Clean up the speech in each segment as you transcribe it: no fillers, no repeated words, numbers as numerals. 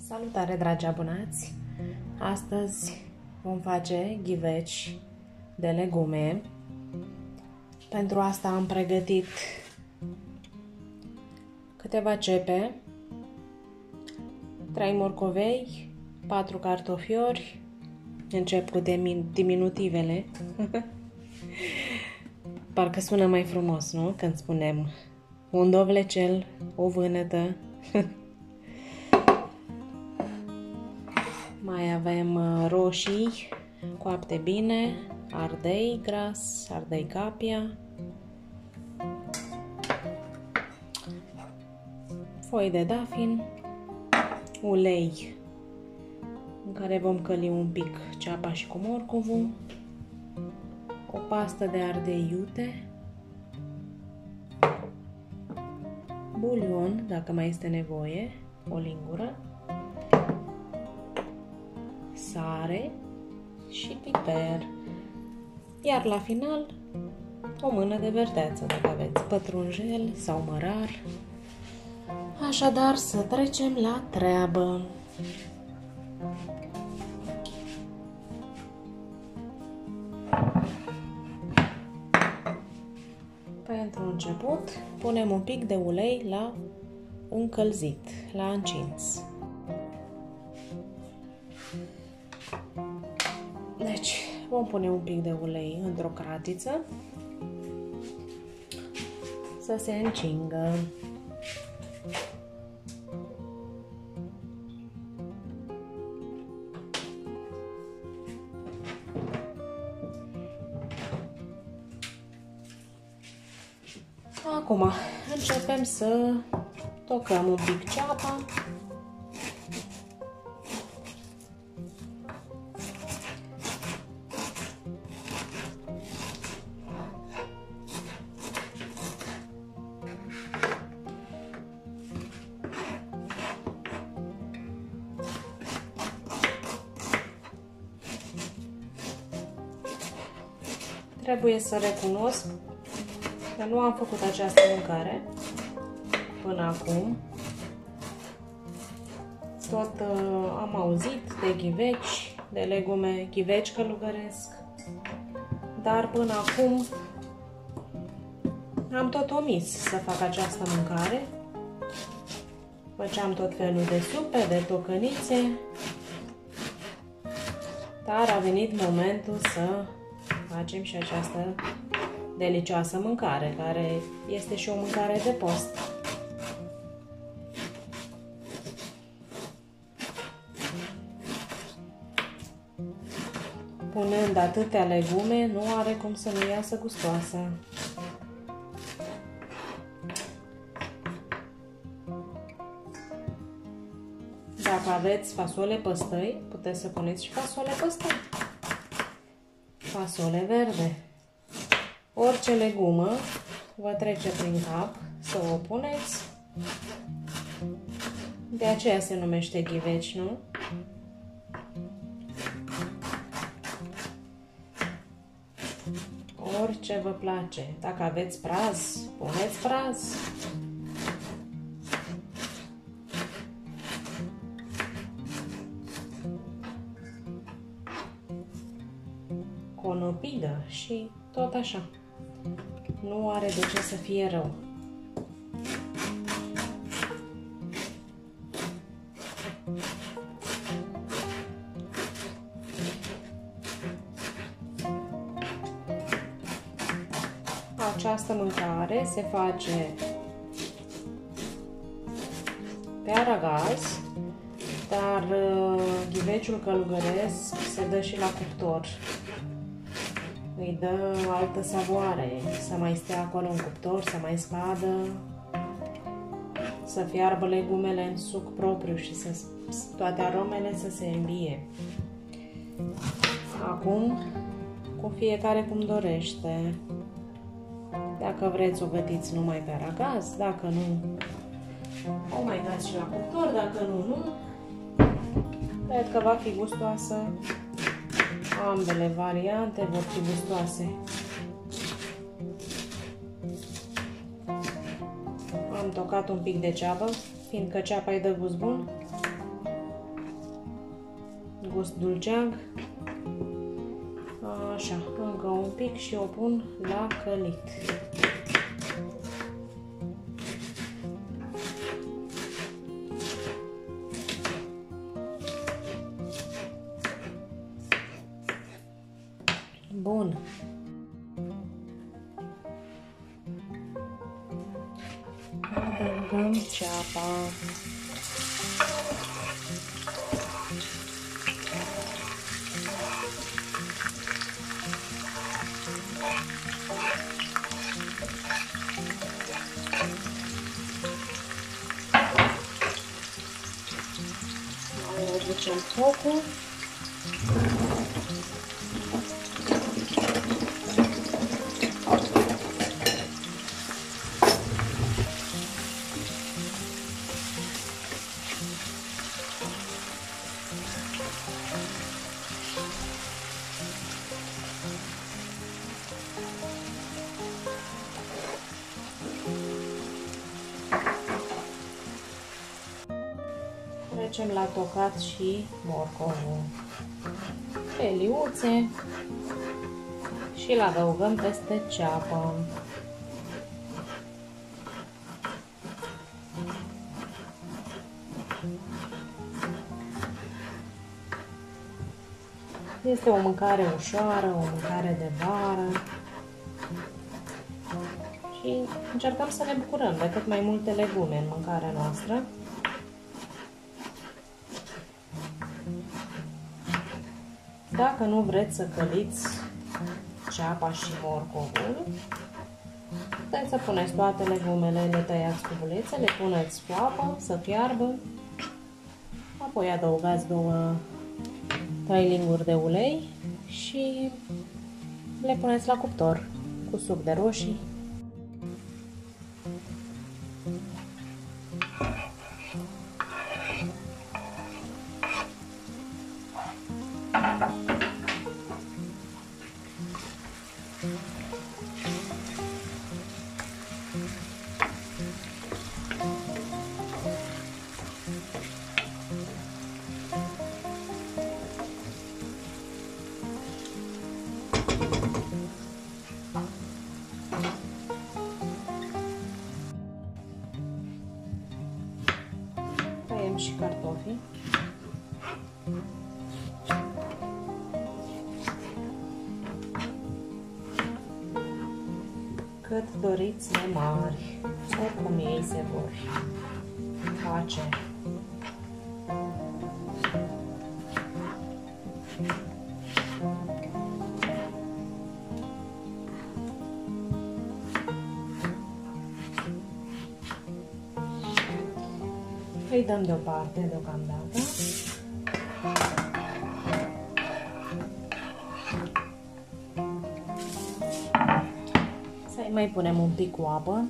Salutare, dragi abonați! Astăzi vom face ghiveci de legume. Pentru asta am pregătit câteva cepe, 3 morcovei, 4 cartofiori, încep cu diminutivele. Parcă sună mai frumos, nu? Când spunem un dovlecel, o vânătă. Mai avem roșii coapte bine, ardei gras, ardei capia, foi de dafin, ulei în care vom căli un pic ceapa și cu morcovul, o pastă de ardei iute, bulion, dacă mai este nevoie, o lingură, sare și piper. Iar la final, o mână de verdeață, dacă aveți pătrunjel sau mărar. Așadar, să trecem la treabă. Pentru început, punem un pic de ulei la încălzit, la încins. Deci, vom pune un pic de ulei într-o cratiță să se încingă. Acum începem să tocăm un pic ceapa. Trebuie să recunosc că nu am făcut această mâncare până acum. Tot am auzit de ghiveci, de legume, ghiveci călugăresc, dar până acum am tot omis să fac această mâncare. Făceam tot felul de supe, de tocănițe, dar a venit momentul să facem și această delicioasă mâncare, care este și o mâncare de post. Punând atâtea legume, nu are cum să nu iasă gustoasă. Dacă aveți fasole păstăi, puteți să puneți și fasole păstăi. Fasole verde. Orice legumă vă trece prin cap să o puneți. De aceea se numește ghiveci, nu? Orice vă place. Dacă aveți praz, puneți praz. Conopidă și tot așa. Nu are de ce să fie rău. Această mâncare se face pe aragaz, dar ghiveciul călugăresc se dă și la cuptor. Îi dă altă savoare, să mai stea acolo în cuptor, să mai scadă, să fiarbă legumele în suc propriu și să toate aromele să se îmbie. Acum, cu fiecare cum dorește. Dacă vreți, o gătiți numai pe aragaz, dacă nu, o mai dați și la cuptor, dacă nu. Cred că va fi gustoasă. Ambele variante vor fi gustoase. Am tocat un pic de ceapă, fiindcă ceapa îi dă gust bun. gust dulceag. Așa, încă un pic și o pun la călit. Bun. Adăugăm ceapa. Mai reducem focul. Trecem la tocat și morcovul. Peliuțe și îl adăugăm peste ceapă. Este o mâncare ușoară, o mâncare de vară și încercăm să ne bucurăm de cât mai multe legume în mâncarea noastră. Dacă nu vreți să căliți ceapa și morcovul, puteți să puneți toate legumele, le tăiați cu bulețe, le puneți cu apă să fiarbă, apoi adăugați 2-3 linguri de ulei și le puneți la cuptor cu suc de roșii. Tăiem și cartofii. Cât doriți de mari, oricum ei se vor face. Îi dăm deoparte deocamdată. Să-i mai punem un pic cu apă.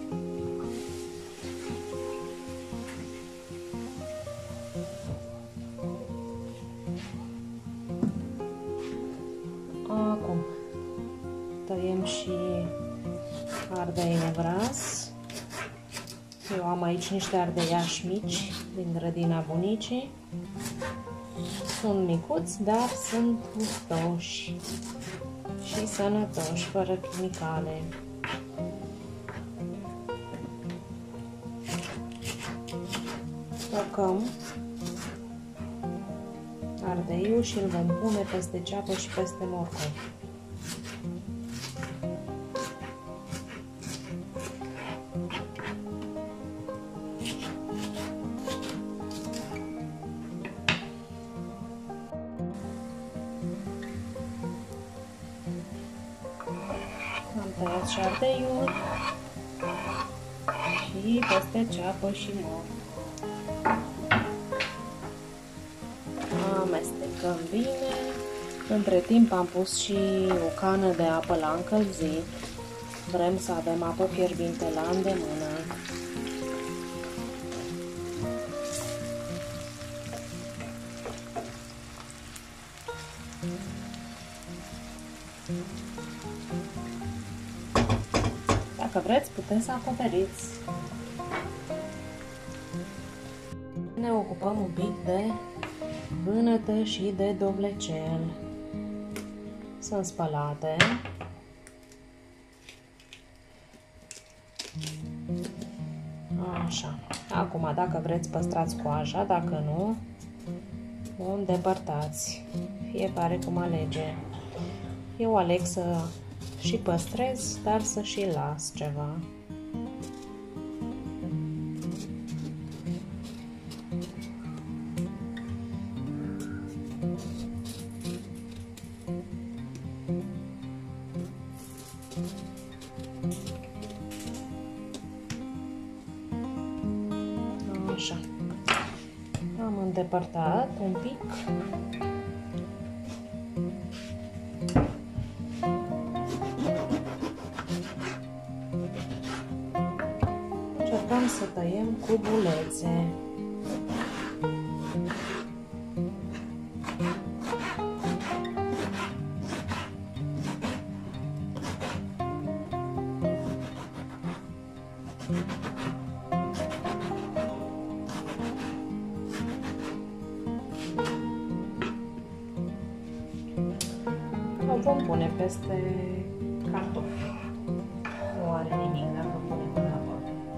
Acum tăiem și ardei nevras. Eu am aici niște ardeiași mici din grădina bunicii. Sunt micuți, dar sunt gustoși și sănătoși, fără chimicale. Tocăm ardeiul și îl vom pune peste ceapă și peste morcov. Am tăiat și ardeiul și peste ceapă și morcov. Amestecăm bine. Între timp am pus și o cană de apă la încălzit. Vrem să avem apă fierbinte la îndemână. Dacă vreți, puteți să acoperiți. Ne ocupăm un pic de vânătă și de dovlecel. Sunt spălate. Așa. Acum, dacă vreți, păstrați coaja, dacă nu, o îndepărtați. Fiecare cum alege. Eu aleg să și păstrez, dar să și las ceva. Așa. Am îndepărtat un pic. Încercăm să tăiem cubulețe. O vom pune peste cartofi. Nu are nimic dacă punem în apă.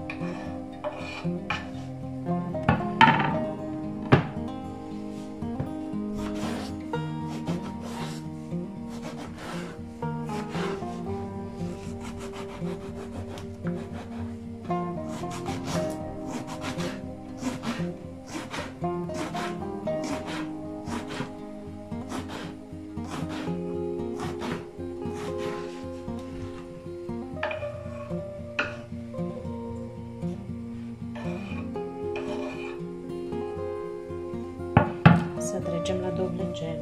Să trecem la dovlecel.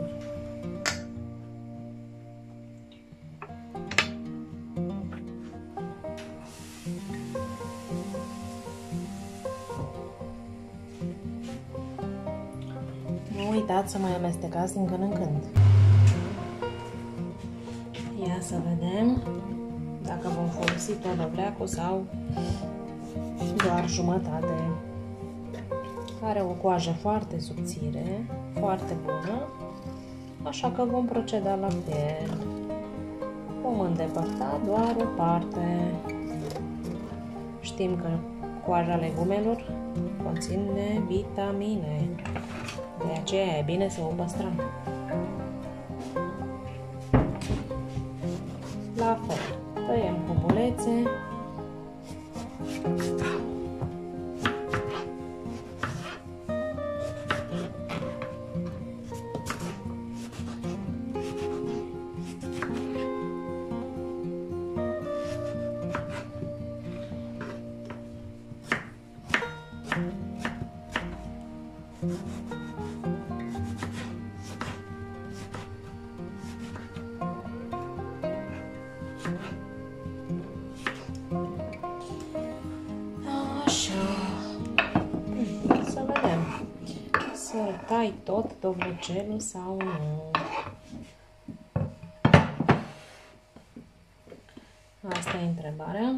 Nu uitați să mai amestecați din când în când. Ia să vedem dacă vom folosi tot dovleacul sau doar jumătate. Are o coajă foarte subțire, foarte bună, așa că vom proceda la fel. Vom îndepărta doar o parte. Știm că coaja legumelor conține vitamine, de aceea e bine să o păstrăm. La fel, tăiem cubulețe. Să vedem. Să tai tot dovlecelul sau nu. Asta e întrebarea.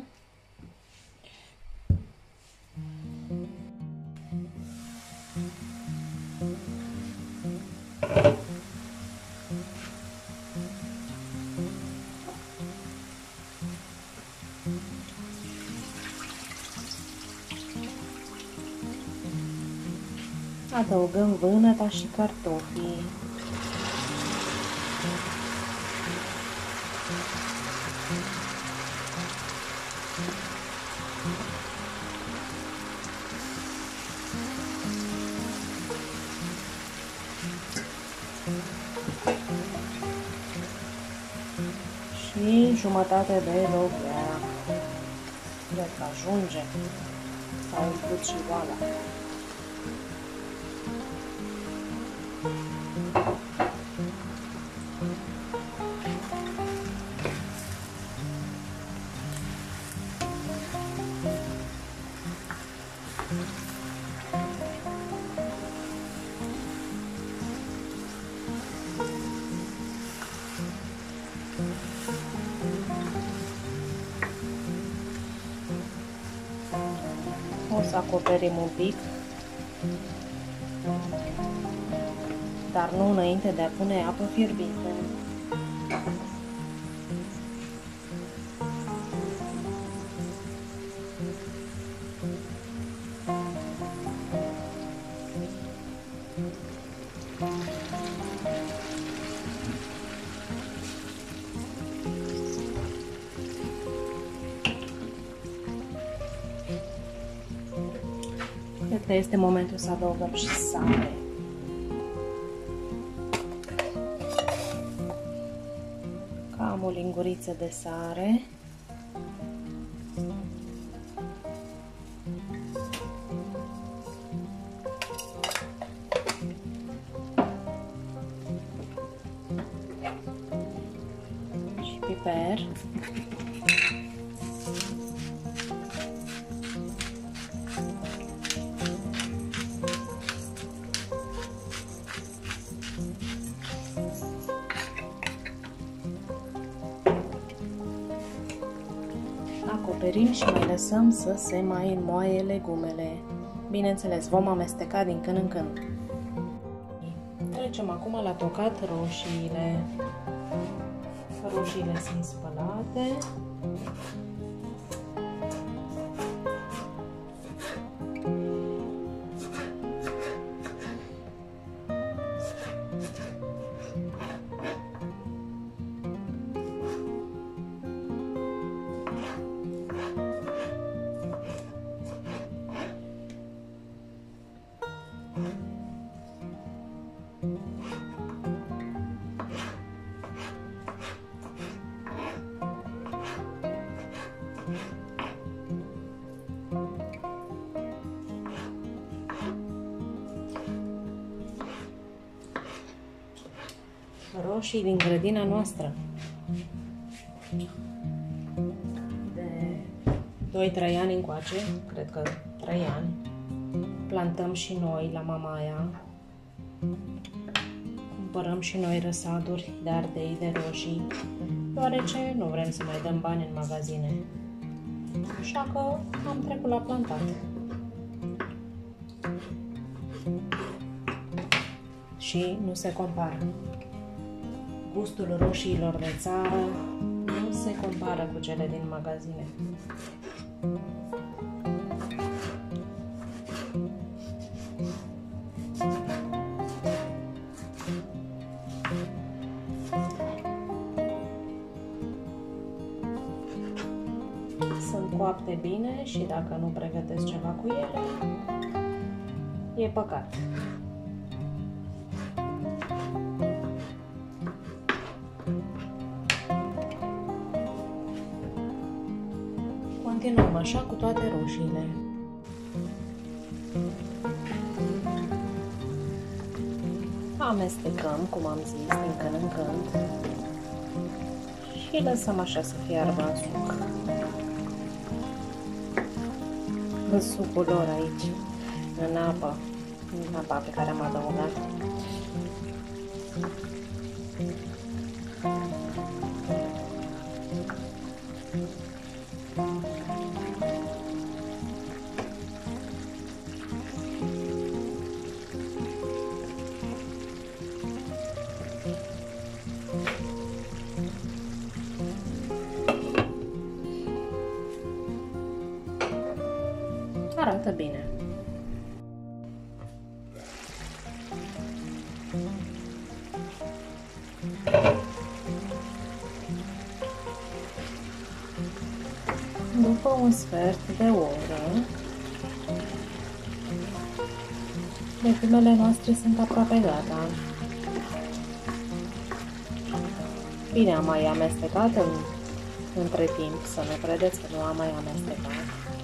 Adăugăm vânăta și cartofii. Și jumătate de dovleac. Cred că ajunge. S-a umplut și oala. O să acoperim un pic. dar nu înainte de a pune apă fierbinte. Cred că este momentul să adăugăm și sare. Cam o linguriță de sare. Și piper. Acoperim și mai lăsăm să se mai înmoaie legumele. Bineînțeles, vom amesteca din când în când. Trecem acum la tocat roșiile. Roșiile sunt spălate. Roșii din grădina noastră. De 2-3 ani încoace, cred că 3 ani, plantăm și noi la Mamaia. Cumpărăm și noi răsaduri de ardei de roșii, deoarece nu vrem să mai dăm bani în magazine. Așa că am trecut la plantat. Și nu se compară. Gustul roșiilor de țară nu se compară cu cele din magazine. Sunt coapte bine și dacă nu pregătesc ceva cu ele, e păcat. Continuăm așa cu toate roșiile. Amestecăm, cum am zis, din când în când și lăsăm așa să fiarbă în suc. În sucul lor aici, în apa pe care am adăugat. Arată bine. După un sfert de oră, legumele noastre sunt aproape gata. Bine, am mai amestecat între timp, să nu credeți că nu am mai amestecat.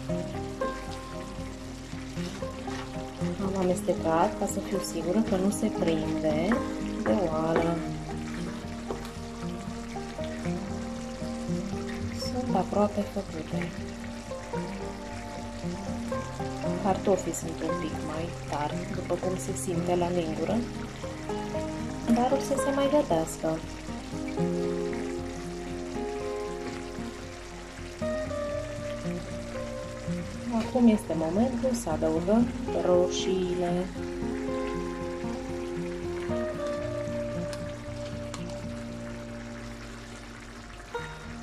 Am amestecat ca să fiu sigură că nu se prinde de oală. Sunt aproape făcute. Cartofii sunt un pic mai tari, după cum se simte la lingură, dar o să se mai gătească. Acum este momentul să adăugăm roșiile.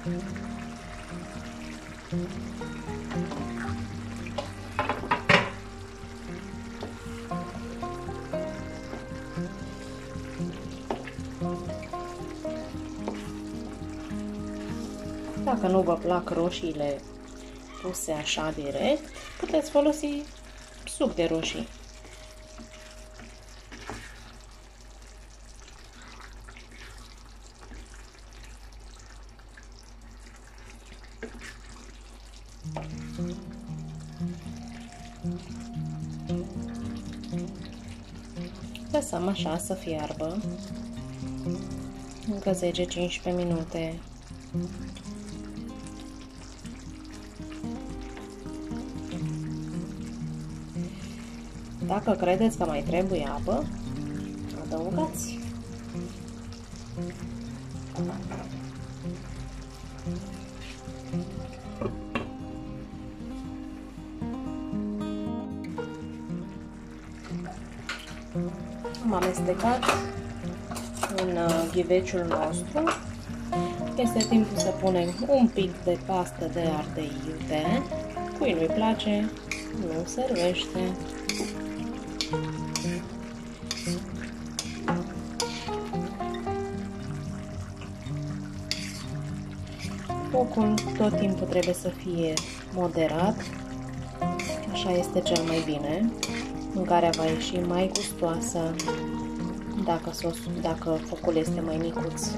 Dacă nu vă plac roșiile puse așa direct, puteți folosi suc de roșii. Lăsăm așa să fiarbă încă 10-15 minute. Dacă credeți că mai trebuie apă, adăugați. Am amestecat în ghiveciul nostru. Este timpul să punem un pic de pastă de ardei iute. Cui nu-i place, nu servește. Focul tot timpul trebuie să fie moderat, așa este cel mai bine. Mâncarea va ieși mai gustoasă dacă focul este mai micuț.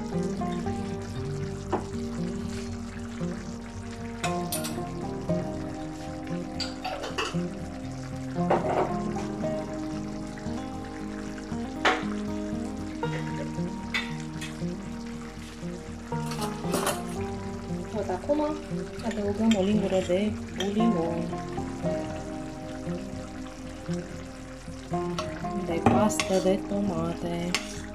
Acum adăugăm o lingură de bulion, de pastă de tomate,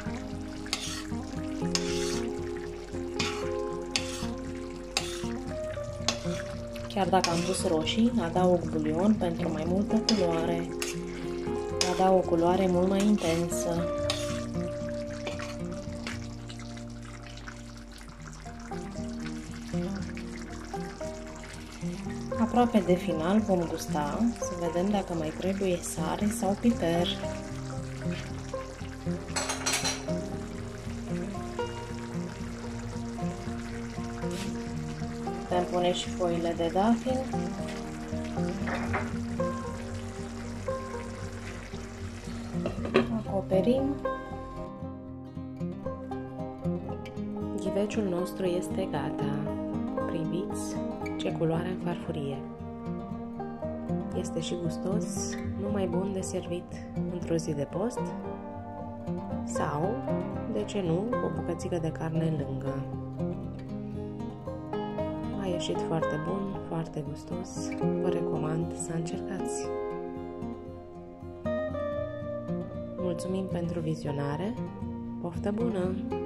chiar dacă am pus roșii, adaug bulion pentru mai multă culoare, adaug o culoare mult mai intensă. Aproape de final vom gusta, să vedem dacă mai trebuie sare sau piper. Putem pune și foile de dafin. Acoperim. Ghiveciul nostru este gata. Priviți ce culoare în farfurie. Este și gustos, numai bun de servit într-o zi de post sau, de ce nu, o bucățică de carne lângă. A ieșit foarte bun, foarte gustos, vă recomand să încercați. Mulțumim pentru vizionare, poftă bună!